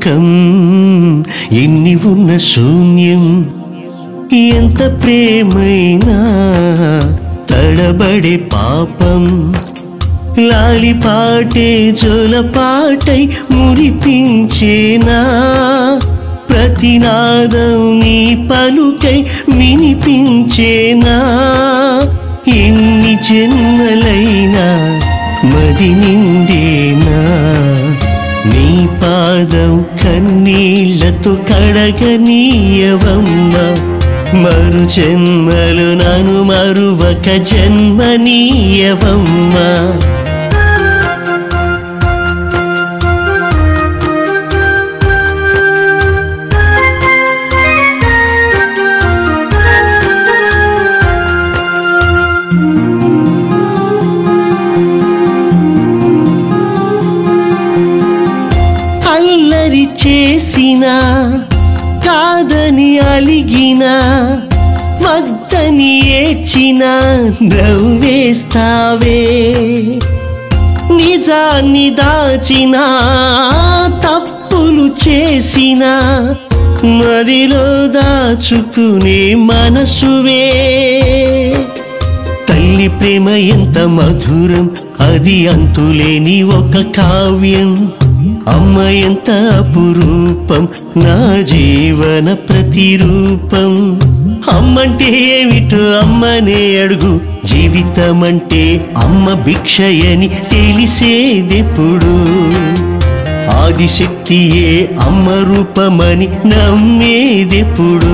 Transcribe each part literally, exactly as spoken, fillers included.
లోకం ఎన్ని ఉన్న శూన్యం ఎంత ప్రేమైనా తడబడే పాపం లాలిపాటే జోలపాటై మురిపించేనా ప్రతినాదం నీ పలుకై వినిపించేనా ఎన్ని జన్మలైనా మది నిండేనా నీ పాదం కన్నీళ్లతో కడగనీయవమ్మా మరు జన్మలు నను మరువక జన్మనీయవమ్మా అల్లరి చేసినా కాదని అలిగినా వద్దని ఏడ్చినా నవ్వేస్తావే నిజాన్ని దాచినా తప్పులు చేసినా మదిలో దాచుకునే మనసువే తల్లి ప్రేమ ఎంత మధురం అది అంతులేని ఒక కావ్యం అమ్మ ఎంత అపురూపం నా జీవన ప్రతిరూపం అమ్మంటే ఏమిటో అమ్మనే అడుగు జీవితం అంటే అమ్మ భిక్షయని తెలిసేదెప్పుడు ఆదిశక్తియే అమ్మ రూపమని నమ్మేదెప్పుడు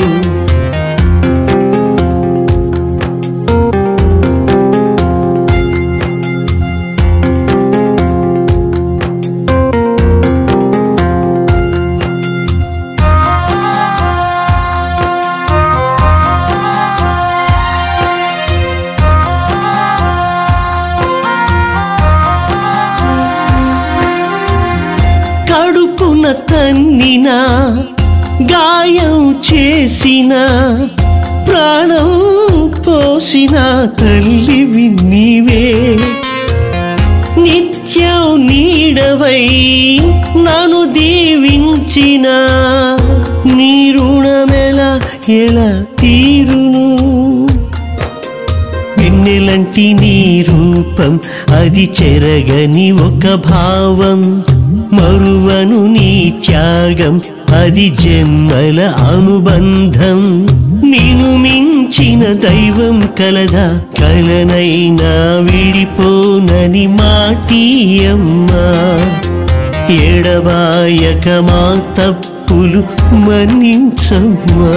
కడుపున తన్నినా గాయం చేసిన ప్రాణం పోసిన తల్లివి నీవే నిత్యం నీడవై నన్ను దీవించిన నీ రుణమెలా ఎలా తీరును వెన్నెలంటి నీ రూపం అది చెరగని ఒక భావం మరువను నీ త్యాగం అది జన్మల అనుబంధం నిన్ను మించిన దైవం కలదా కలనైనా విడిపోనని మాటియమ్మా ఎడబాయక మా తప్పులు మన్నించమ్మా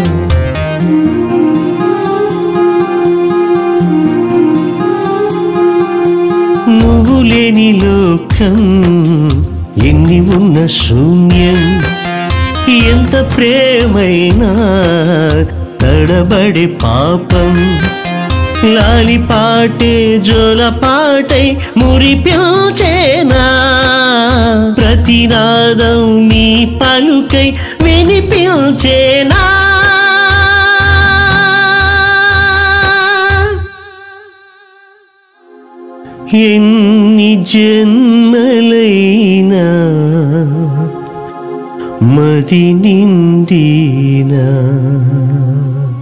నువ్వు లేని లోకం ఎన్ని ఉన్న శూన్యం ఎంత ప్రేమైనా తడబడే పాపం లాలిపాటే జోలపాటై మురిపించేనా ప్రతినాదం నీ పలుకై వినిపించేనా ఎన్ని జన్మలైనా మది నిండినా